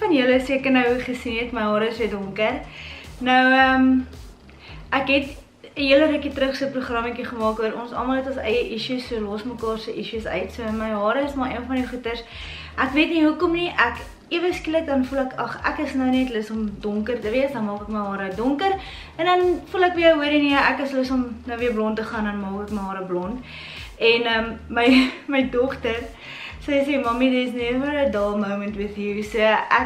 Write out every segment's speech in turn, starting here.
van julle seker nou gesien het, my hare is weer donker. Nou, ek het 'n hele rukkie terug so 'n programmetjie gemaak oor ons almal het ons eie issues, so los mekaar se issues uit. So my hare is maar een van die goeters. Ek weet nie hoekom nie, ewe skielik dan voel ek is nou net lus om donker te wees, dan maak ek my hare donker. En dan voel ek weer, hoorie nee, ek is lus om nou weer blond te gaan, dan maak ek my hare blond. En my dogter, sy sê, "Mommy, there's never a dull moment with you." So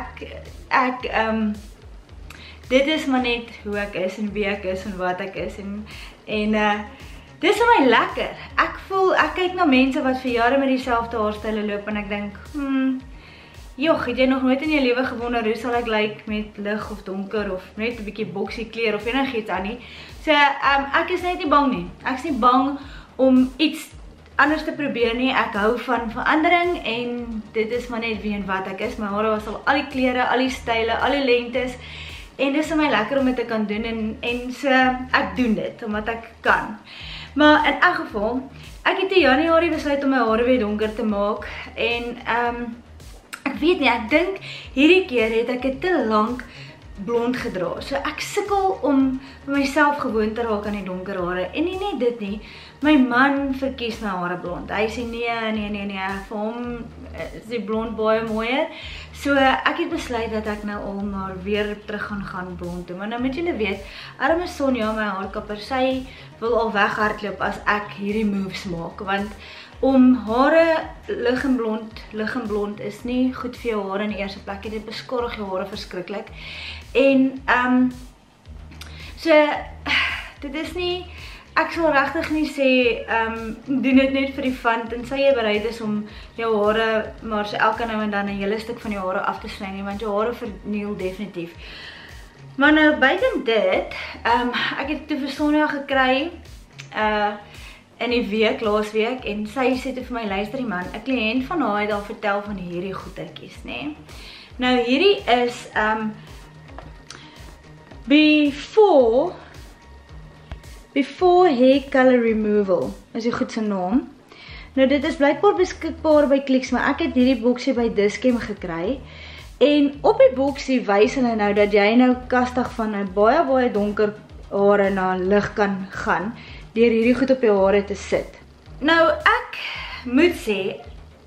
dit is maar net hoe ek is en wie ek is en wat ek is en dit is vir my lekker. Ek kyk na mense wat vir jare met dieselfde haarstyle loop en ek dink, joh, het jy nog nooit in jou lewe gewonder hoe sal ek lyk met lig of donker of net 'n bietjie boksie kleur of enigiets aan nie. So ek is net nie bang nie. Ek is nie bang om iets anders te probeer nie. Ek hou van verandering en dit is maar net wie en wat ek is. My hare was al die kleure, al die style, al die lengtes. En dit is vir my lekker om dit te kan doen en so ek doen dit omdat ek kan. Maar in elk geval, ek het in Januarie besluit om my hare weer donker te maak en ek weet nie, ek dink hierdie keer het ek dit te lank blond gedra. So ek sukkel om myself gewoon te raak aan die donker hare. En nie net dit nie, my man verkies my hare blond. Hy sê nee, vir hom is die blond baie mooier. So ek het besluit dat ek nou al maar weer terug gaan blond doen. Maar nou moet julle weet, arme Sonja, my haarkapper, sy wil al weghardloop as ek hierdie moves maak, want om hare lig en blond is nie goed vir jou hare in die eerste plek. Dit beskadig jou hare verskriklik. En so dit is nie, ek sal regtig nie sê doen dit net vir die fun tensy jy bereid is om jou hare maar so elke nou en dan 'n hele stuk van jou hare af te sny nie, want jou hare verniel definitief. Maar nou buiten dit, ek het toe vir Sonja gekry in die week, laasweek, en sy sê toe vir my, luister die man, 'n kliënt van haar het al vertel van hierdie goedertjies, nê. Nou hierdie is Before Hair Color Removal, is die goed se naam. Nou dit is blykbaar beskikbaar by Clicks, maar ek het hierdie boksie by Dis-Chem gekry. En op die boksie wys hulle nou dat jy nou kastig van 'n baie donker hare na lig kan gaan deur hierdie goed op jou hare te sit. Nou ek moet sê,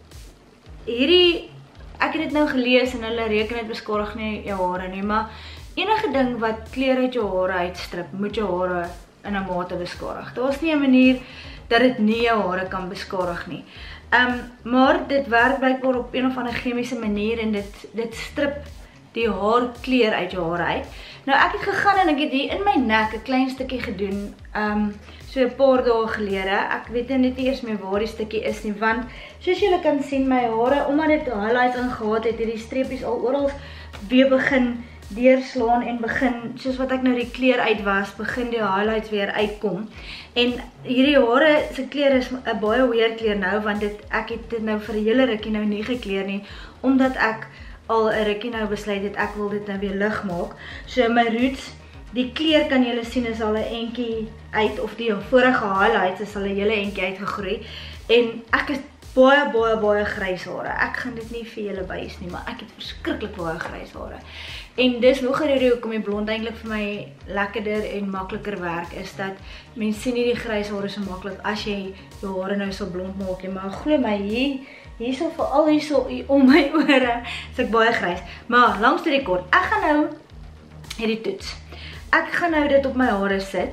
ek het dit nou gelees en hulle reken dit beskadig nie jou hare nie, maar enige ding wat kleur uit jou hare uitstrip, moet jou hare in 'n mate beskadig. Daar is nie 'n manier dat dit nie jou hare kan beskadig nie. Maar dit werk blykbaar op een of ander chemiese manier en dit strip die haarkleur uit jou hare uit. Nou ek het gegaan en ek het hier in my nek 'n klein stukkie gedoen, so 'n paar dae gelede. Ek weet net nie eers meer waar die stukkie is nie, want soos julle kan sien, my hare, omdat dit highlights ingehaat het, die streepies al oral weer begin deurslaan en begin, soos wat ek nou die kleur uit was, begin die highlights weer uitkom. En hierdie hare se kleur is 'n baie weird kleur nou, want ek het dit nou vir 'n hele rukkie nou nie gekleur nie, omdat ek al 'n rukkie nou besluit het ek wil dit nou weer lig maak. So my roots, die kleur kan julle sien is al 'n entjie uit, of die vorige highlights is al 'n hele entjie uitgegroei. En ek is baie grys hare. Ek gaan dit nie vir julle wys nie, maar ek het verskriklik baie grys hare. En dis nog 'n rede hoekom die blond eintlik vir my lekkerder en makliker werk, is dat mense sien nie die grys hare so maklik as jy jou hare nou so blond maak nie. Maar glo my, hierso veral hierso om my ore, is ek baie grys. Maar langs die kort, ek gaan nou hierdie toets. Ek gaan nou dit op my hare sit.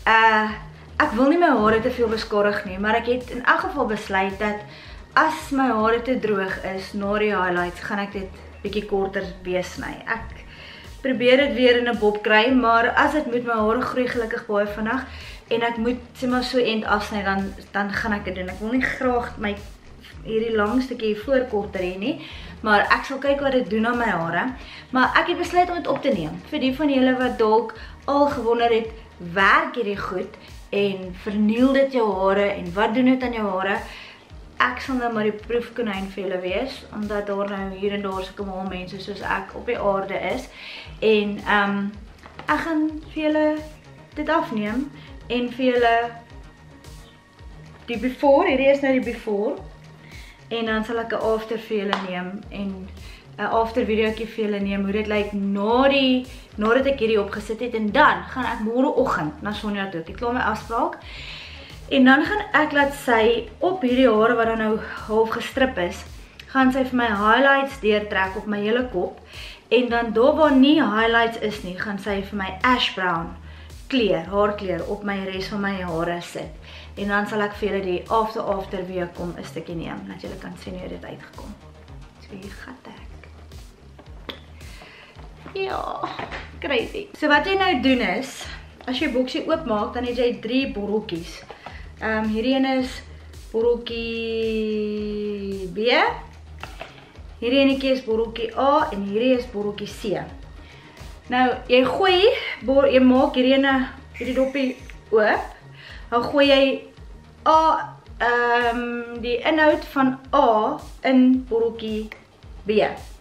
Ek wil nie my hare te veel beskadig nie, maar ek het in elk geval besluit dat as my hare te droog is na die highlights, gaan ek dit bietjie korter weer sny. Ek probeer dit weer in 'n bob kry, maar as dit moet, my hare groei gelukkig baie vinnig en ek moet sê maar so end afsny, dan gaan ek dit doen. Ek wil nie graag hierdie lang stukkie voor korter hê nie, maar ek sal kyk wat dit doen aan my hare. Maar ek het besluit om dit op te neem. Vir die van julle wat dalk al gewonder het, werk hierdie goed en verniel dit jou hare en wat doen dit aan jou hare? Ek sal nou maar die proefkonyn vir julle wees, omdat daar nou hier en daar sulke mal mense soos ek op die aarde is. En ek gaan vir julle dit afneem en vir julle die before, hierdie is nou die before, en dan sal ek 'n after vir julle neem en after videoetjie vir julle neem hoe dit lyk nadat ek hierdie opgesit het en dan gaan ek môreoggend na Sonja toe. Ek het klaar my afspraak. En dan gaan ek laat sy op hierdie hare wat dan nou half gestrip is, gaan sy vir my highlights deurtrek op my hele kop en dan daar waar nie highlights is nie, gaan sy vir my ash brown haarkleur op my res van my hare sit. En dan sal ek vir julle die after weer kom 'n stukkie neem, dat julle kan sien hoe dit uitgekom. So hier gat ek. Ja, crazy. So wat jy nou doen is, as jy boksie oopmaak, dan het jy 3 borreltjies. Hierdie een is borreltjie B, hierdie enetjie is borreltjie A en hierdie is borreltjie C. Nou, jy maak hierdie doppie oop, dan gooi jy die inhoud van A in borreltjie B.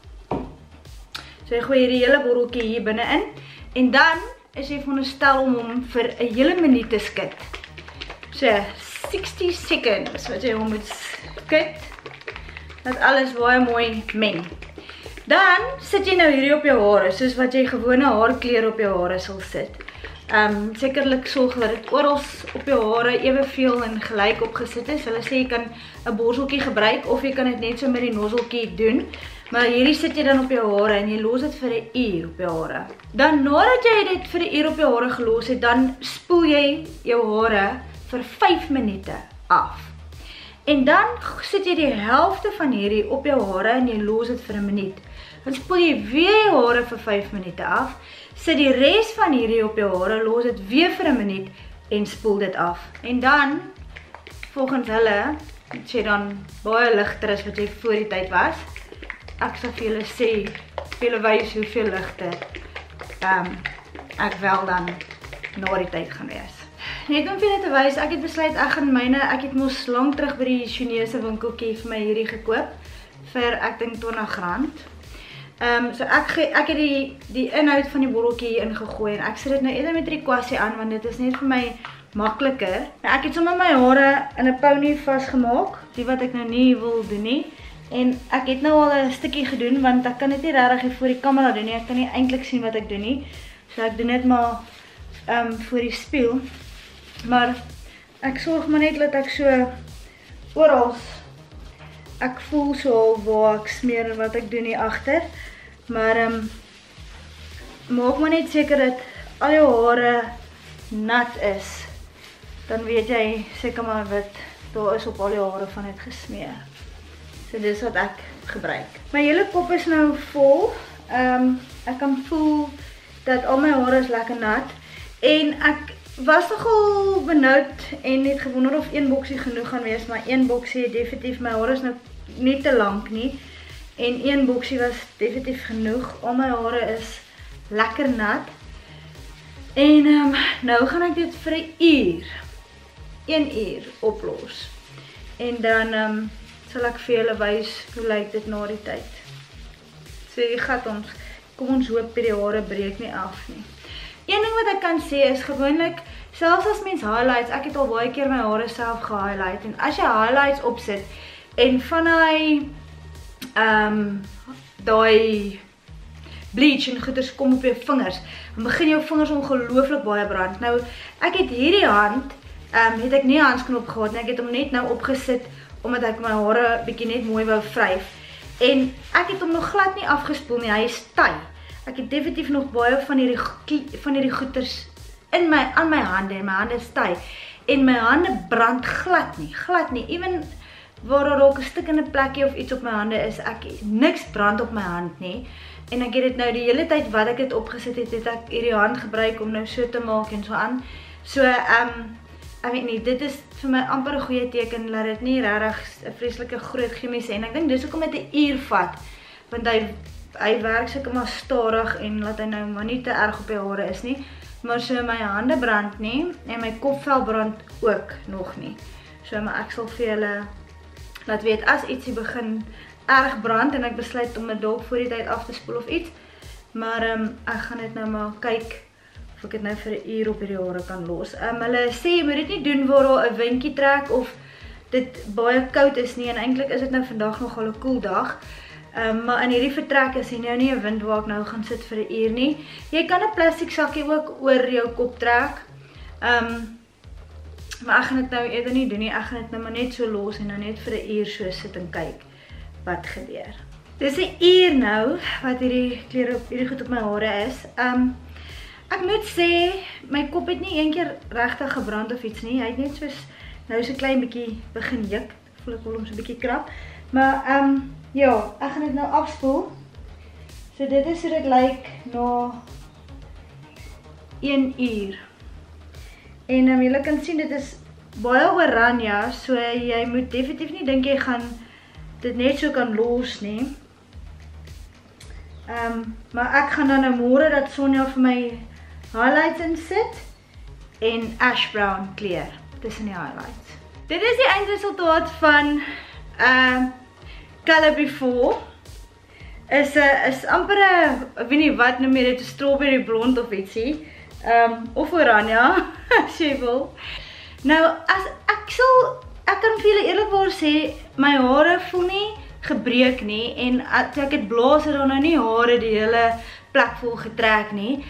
So jy gooi hierdie hele borreltjie hier binne in en dan is jy veronderstel om hom vir 'n hele minuut te skit. So 60 seconds wat jy hom moet skit, dat alles baie mooi meng. Dan sit jy nou hierdie op jou hare, soos wat jy gewone haarkleur op jou hare sal sit. Sekerlik sorg dat dit oral op jou hare eweveel en gelyk opgesit is. Hulle sê jy kan 'n borseltjie gebruik of jy kan dit net so met die nozzeltjie doen. Maar hierdie sit jy dan op jou hare en jy los dit vir 'n uur op jou hare. Dan nadat jy dit vir 'n uur op jou hare gelos het, dan spoel jy jou hare vir 5 minute af. En dan sit jy die helfte van hierdie op jou hare en jy los dit vir 1 minuut. Dan spoel jy weer jou hare vir 5 minute af, sit die res van hierdie op jou hare, los dit weer vir 1 minuut en spoel dit af. En dan, volgens hulle, as jy dan baie ligter is wat jy voor die tyd was, ek sal vir julle sê, vir julle wys hoeveel ligter ek wel dan na die tyd gaan wees. Net om vir julle te wys, ek het besluit ek het mos lank terug by die Chinese winkeltjie vir my hierdie gekoop vir ek dink R20. So ek het die inhoud van die borreltjie hier ingegooi en ek sit dit nou eerder met die kwassie aan want dit is net vir my makliker. Nou ek het sommer my hare in 'n pony vasgemaak, die wat ek nou nie wil doen nie. En ek het nou al 'n stukkie gedoen want ek kan dit nie regtig voor die kamera doen nie. Ek kan nie eintlik sien wat ek doen nie. So ek doen dit maar voor die spieël. Maar ek sorg maar net dat ek so oral ek voel so waar ek smeer en wat ek doen hier agter. Maar maak maar net seker dat al jou hare nat is. Dan weet jy seker maar wat daar is op al jou hare van het gesmeer. So dis wat ek gebruik. My hele kop is nou vol. Ek kan voel dat al my hare is lekker nat. En ek was nogal benoud en het gewonder of 1 boksie genoeg gaan wees, maar 1 boksie definitief, my hare is nou nie te lank nie. En 1 boksie was definitief genoeg. Al my hare is lekker nat. En nou gaan ek dit vir 1 uur oplos. En dan sal ek vir julle wys hoe lyk dit na die tyd. So jy gaat kom ons hoop die hare breek nie af nie. Een ding wat ek kan sê is gewoonlik, selfs as mens highlights, ek het al baie keer my hare self gehighlight, en as jy highlights opsit, en van die bleach en goeders kom op jou vingers, dan begin jou vingers ongelooflik baie brand. Nou, ek het hierdie hand, het ek nie 'n handskoen gehad nie, ek het hom net nou opgesit, omdat ek my hare bietjie net mooi wou vryf. En ek het hom nog glad nie afgespoel nie, hy is taai. Ek het definitief nog baie van hierdie goeders aan my hande, en my hande is taai. En my hande brand glad nie. Even waar daar dalk 'n stikkende plekkie of iets op my hande is, niks brand op my hand nie. En ek het dit nou die hele tyd wat ek dit opgesit het, het ek hierdie hand gebruik om nou so te maak en so aan. So, ek weet nie, dit is vir my amper 'n goeie teken, dat dit nie regtig 'n vreeslike groot chemiese, en ek dink dis hoekom dit 'n uur vat, want hy werk seker maar stadig en laat hy nou maar nie te erg op jou hare is nie, maar so my hande brand nie, en my kopvel brand ook nog nie. So, maar ek sal vir julle laat weet, as ietsie begin erg brand, en ek besluit om dit dalk voor die tyd af te spoel of iets, maar ek gaan dit nou maar kyk, of ek dit nou vir 1 uur op hierdie hare kan los. Hulle sê, jy moet dit nie doen waar daar 'n windjie trek, of dit baie koud is nie, en eintlik is dit nou vandag nogal 'n koel dag. Maar in hierdie vertrek is hier nou nie 'n wind waar ek nou gaan sit vir 'n uur nie. Jy kan 'n plastiek sakkie ook oor jou kop trek. Maar ek gaan dit nou eerder nie doen nie. Ek gaan dit nou maar net so los en nou net vir 'n uur so sit en kyk wat gebeur. Dis 'n uur nou wat hierdie klere op hierdie goed op my hare is. Ek moet sê my kop het nie een keer regtig gebrand of iets nie. Hy het net soos nou so klein bietjie begin juk. Voel ek wil hom so 'n bietjie krap. Maar ja, ek gaan dit nou afspoel. So dit is hoe dit lyk na 1 uur. En julle kan sien dit is baie oranje, so jy moet definitief nie dink jy gaan dit net so kan los nie. Maar ek gaan dan nou môre dat Sonja vir my highlights insit en ash brown kleur tussen die highlights. Dit is die eindresultaat van Color Before. Is amper 'n, ek weet nie wat noem jy dit, strawberry blond of ietsie. Of oranje, as jy wil. Nou, as ek kan vir julle eerlikwaar sê, my hare voel nie gebreek nie, en toe ek het blaas het dan nou nie hare die hele plek vol getrek nie.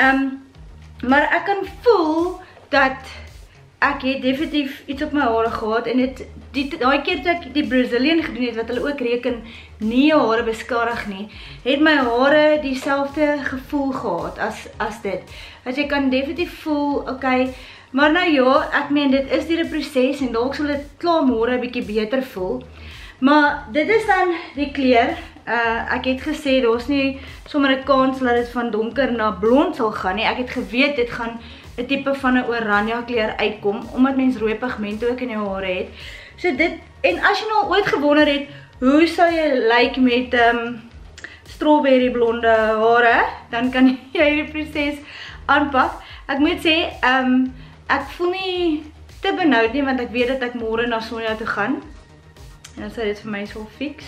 Maar ek kan voel dat ek het definitief iets op my hare gehad, en daai keer toe ek die Brazilian gedoen het, wat hulle ook reken nie jou hare beskadig nie, het my hare dieselfde gevoel gehad as dit. As jy kan definitief voel, okay, maar nou ja, ek meen dit is deur 'n proses en dalk sal dit klaar môre 'n bietjie beter voel. Maar dit is dan die kleur. Ek het gesê daar's nie sommer 'n kans dat dit van donker na blond sal gaan nie. Ek het geweet dit gaan 'n tipe van 'n oranje kleur uitkom, omdat mens rooi pigment ook in jou hare het. So dit, en as jy nou ooit gewonder het, hoe sal jy lyk met strawberry blonde hare, dan kan jy hierdie proses aanpak. Ek moet sê, ek voel nie te benoud nie, want ek weet dat ek môre na Sonja toe gaan. En dan sal dit vir my so fix.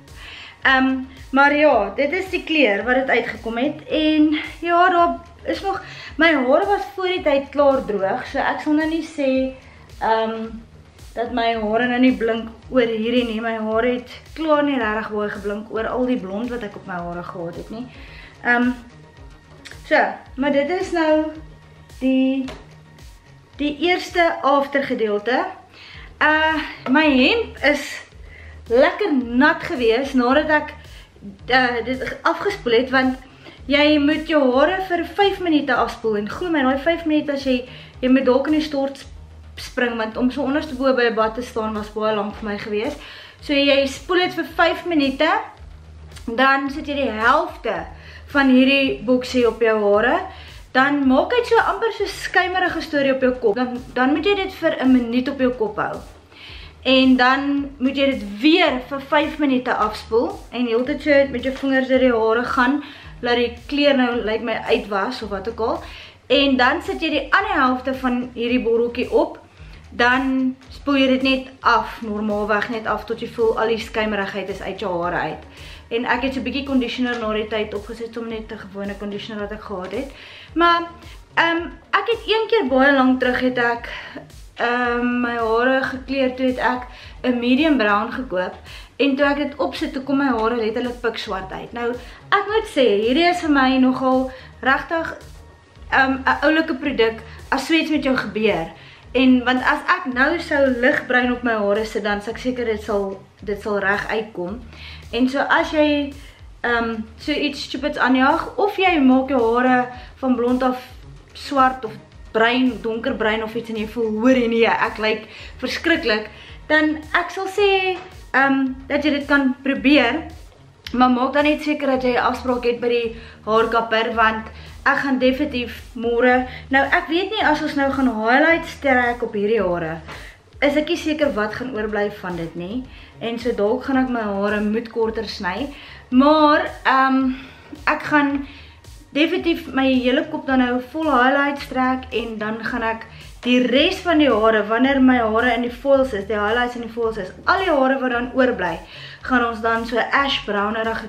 Maar ja, dit is die kleur wat dit uitgekom het. En ja, daar is nog, my hare was voor die tyd klaar droog, so ek sal nou nie sê dat my hare nou nie blink oor hierdie nie. My hare het klaar nie regtig baie geblink oor al die blond wat ek op my hare gehad het nie. So, maar dit is nou die eerste aftergedeelte. My hemp is lekker nat gewees nadat ek dit afgespoel het, want jy moet jou hare vir 5 minute afspoel, en glo my, daai 5 minute as jy moet dalk in die stort spring, want om so onderste bo by 'n bad te staan was baie lank vir my gewees. So jy spoel dit vir 5 minute, dan sit jy die helfte van hierdie boksie op jou hare, dan maak dit so amper so skuimerige storie op jou kop. Dan moet jy dit vir 1 minuut op jou kop hou. En dan moet jy dit weer vir 5 minute afspoel, en heeltyd so met jou vingers deur die hare gaan, laat die kleur nou lyk my uitwas of wat ook al. En dan sit jy die ander helfte van hierdie borreltjie op, dan spoel jy dit net af, normaalweg net af, tot jy voel al die skuimerigheid is uit jou hare uit. En ek het so 'n bietjie conditioner na die tyd opgesit, om net 'n gewone conditioner wat ek gehad het. Maar ek het een keer baie lank terug het ek my hare gekleur, toe het ek 'n medium brown gekoop, en toe ek dit opsit, toe kom my hare letterlik pikswart uit. Nou, ek moet sê, hierdie is vir my nogal regtig 'n oulike produk as so iets met jou gebeur. En want as ek nou sou ligbruin op my hare sit, dan sal ek seker dit sal reg uitkom. En so as jy so iets stupids aanjaag, of jy maak jou hare van blond af swart of bruin, donkerbruin of iets, en jy voel, hoor nee, ek lyk verskriklik, dan ek sal sê dat jy dit kan probeer, maar maak dan net seker dat jy 'n afspraak het by die haarkapper, want ek gaan definitief môre, nou ek weet nie, as ons nou gaan highlights trek op hierdie hare, is ek nie seker wat gaan oorbly van dit nie, en so dalk gaan ek my hare moet korter sny, maar ek gaan definitief my hele kop dan nou vol highlights trek, en dan gaan ek die res van die hare, wanneer my hare in die foils is, die highlights in die foils is, al die hare wat dan oorbly, gaan ons dan so ash brownerige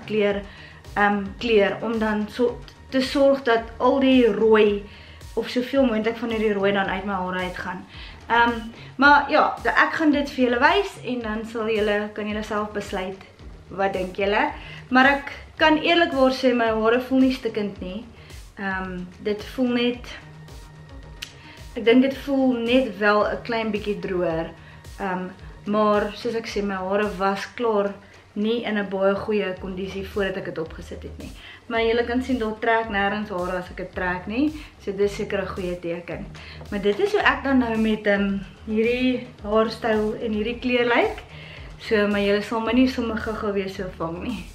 kleur, om dan so te sorg dat al die rooi, of soveel moontlik van hierdie rooi dan uit my hare uitgaan. Maar ja, ek gaan dit vir julle wys, en dan kan julle self besluit wat dink julle? Maar ek kan eerlikwaar sê my hare voel nie stikkend nie. Dit voel net, ek dink dit voel net wel 'n klein bietjie droër. Maar soos ek sê, my hare was klaar nie in 'n baie goeie kondisie voordat ek dit opgesit het nie. Maar julle kan sien daar trek nêrens hare as ek dit trek nie. So dis seker 'n goeie teken. Maar dit is hoe ek dan nou met hierdie haarstyl en hierdie kleur lyk. So maar julle sal my nie sommer gou-gou weer so vang nie.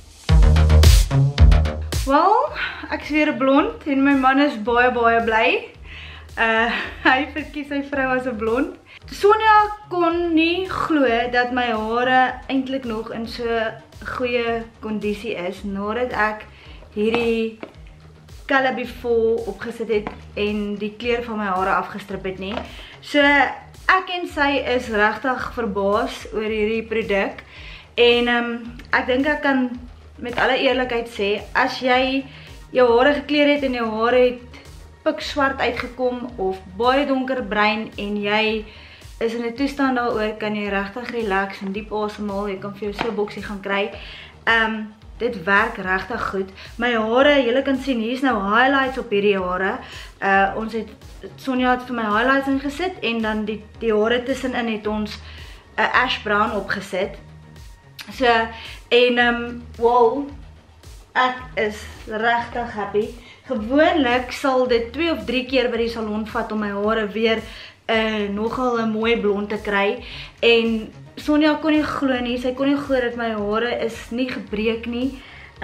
Wel, ek is weer 'n blond en my man is baie bly. Hy verkies sy vrou as 'n blond. Sonja kon nie glo dat my hare eintlik nog in so goeie kondisie is nadat ek hierdie Color Before opgesit het en die kleur van my hare afgestrip het nie. So ek en sy is regtig verbaas oor hierdie produk en ek dink ek kan met alle eerlikheid sê, as jy jou hare gekleur het en jou hare het pikswart uitgekom of baie donker bruin en jy is in 'n toestand daaroor, kan jy regtig relax en diep asemhaal. Jy kan vir jou so 'n boksie gaan kry. Dit werk regtig goed. My hare, julle kan sien, hier's nou highlights op hierdie hare. Sonja het vir my highlights ingesit en dan die hare tussenin het ons 'n ash brown opgesit. So en wow, ek is regtig happy. Gewoonlik sal dit 2 of 3 keer by die salon vat om my hare weer nogal 'n mooi blond te kry. En Sonja kon nie glo nie, sy kon nie glo dat my hare is nie gebreek nie.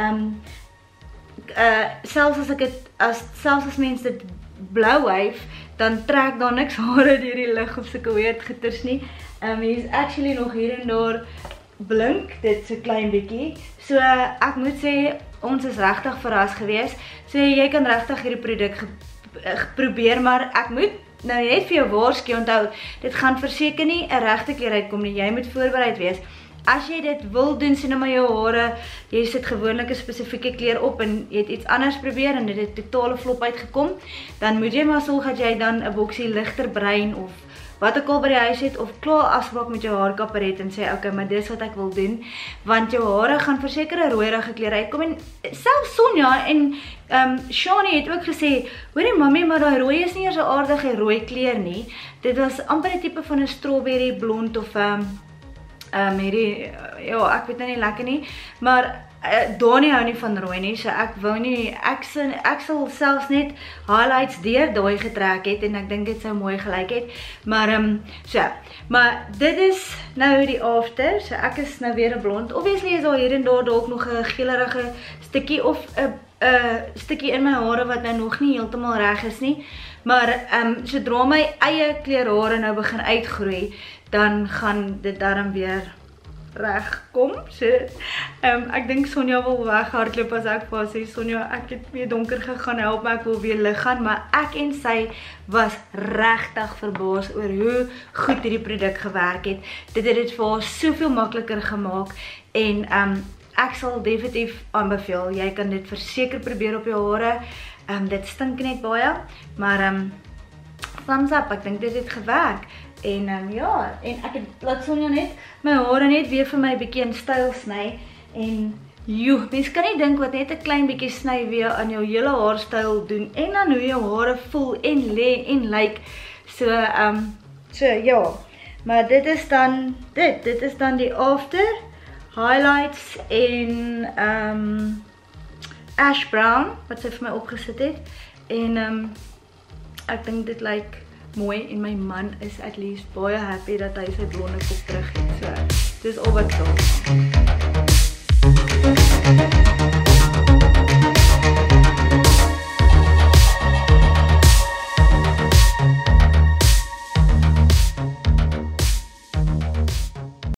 Selfs as mens dit blou hyf, dan trek daar niks hare deur die lug of sulke weird gitters nie. Hier's actually nog hier en daar blink, dit so klein bietjie. So ek moet sê, ons is regtig verras gewees. So jy kan regtig hierdie produk probeer, maar ek moet nou net vir jou waarsku, onthou, dit gaan verseker nie 'n regte kleur uitkom nie. Jy moet voorbereid wees. As jy dit wil doen, sien maar jou hare, jy sit gewoonlik 'n spesifieke kleur op en jy het iets anders probeer en dit het totale flop uitgekom, dan moet jy maar sorg dat jy dan 'n boksie ligter bruin of wat ook al by die huis het of klaar afspraak met jou haarkapper het en sê, okay, maar dis wat ek wil doen, want jou hare gaan verseker 'n rooierige kleur uitkom. En selfs Sonja en Shani het ook gesê, hoorie mami, maar daai rooi is nie eers 'n aardige rooi kleur nie. Dit was amper 'n tipe van 'n strawberry blond of hierdie, ja, ek weet nou nie lekker nie, maar Donnie hou nie van rooi nie, so ek wou nie, ek sal selfs net highlights deur daai getrek het en ek dink dit sou mooi gelyk het, maar maar dit is nou die after, so ek is nou weer 'n blond. Obviously is daar hier en daar dalk nog 'n geelerige stukkie of 'n stukkie in my hare wat nou nog nie heeltemal reg is nie, maar sodra my eie kleur hare nou begin uitgroei, dan gaan dit darm weer reg kom. So ek dink Sonja wil weghardloop as ek vir haar sê, Sonja, ek het weer donker gegaan, help my, ek wil weer lig gaan, maar ek en sy was regtig verbaas oor hoe goed hierdie produk gewerk het. Dit het dit vir haar soveel makliker gemaak en ek sal definitief aanbeveel, jy kan dit verseker probeer op jou hare. Dit stink net baie, maar thumbs up, ek dink dit het gewerk. En ja, en ek het laat Sonja net my hare net weer vir my bietjie in styl sny. En joe, mens kan nie dink wat net 'n klein bietjie sny weer aan jou hele haarstyl doen en dan hoe jou hare voel en lê en lyk. So ja, maar dit is dan dit is dan die after highlights en ash brown wat sy vir my opgesit het. En ek dink dit lyk mooi en my man is at least baie happy dat hy sy blonde kop terug het. So dis al wat ek wil.